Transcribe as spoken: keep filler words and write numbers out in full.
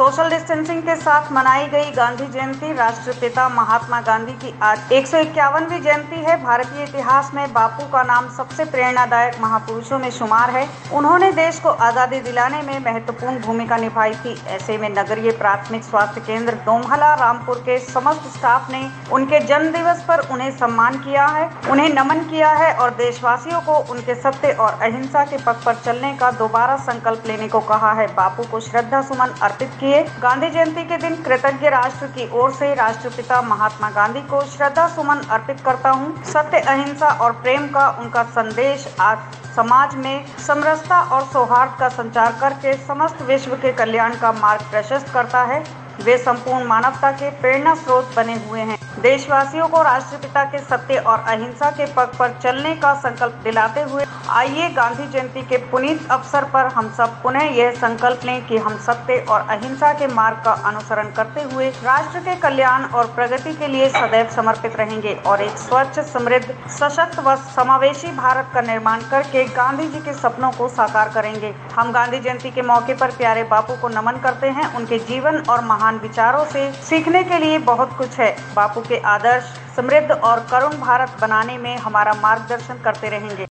Social distancing के साथ मनाई गई गांधी जयंती। राष्ट्रपिता महात्मा गांधी की आज एक सौ इक्यावनवीं जयंती है। भारतीय इतिहास में बापू का नाम सबसे प्रेरणादायक महापुरुषों में शुमार है। उन्होंने देश को आज़ादी दिलाने में महत्वपूर्ण भूमिका निभाई थी। ऐसे में नगरीय प्राथमिक स्वास्थ्य केंद्र डोमहला रामपुर के समस्त स्टाफ ने उनके जन्म दिवस पर उन्हें सम्मान किया है, उन्हें नमन किया है और देशवासियों को उनके सत्य और अहिंसा के पथ पर चलने का दोबारा संकल्प लेने को कहा है। बापू को श्रद्धा सुमन अर्पित किए। गांधी जयंती के दिन कृतज्ञ राष्ट्र की ओर से राष्ट्रपिता महात्मा गांधी को श्रद्धा सुमन अर्पित करता हूं। सत्य, अहिंसा और प्रेम का उनका संदेश आज समाज में समरसता और सौहार्द का संचार करके समस्त विश्व के कल्याण का मार्ग प्रशस्त करता है। वे संपूर्ण मानवता के प्रेरणा स्रोत बने हुए हैं। देशवासियों को राष्ट्रपिता के सत्य और अहिंसा के पथ पर चलने का संकल्प दिलाते हुए आइए गांधी जयंती के पुनीत अवसर पर हम सब पुनः यह संकल्प लें कि हम सत्य और अहिंसा के मार्ग का अनुसरण करते हुए राष्ट्र के कल्याण और प्रगति के लिए सदैव समर्पित रहेंगे और एक स्वच्छ, समृद्ध, सशक्त व समावेशी भारत का निर्माण करके गांधी जी के सपनों को साकार करेंगे। हम गांधी जयंती के मौके पर प्यारे बापू को नमन करते हैं। उनके जीवन और महान विचारों से सीखने के लिए बहुत कुछ है। बापू के आदर्श समृद्ध और करुण भारत बनाने में हमारा मार्गदर्शन करते रहेंगे।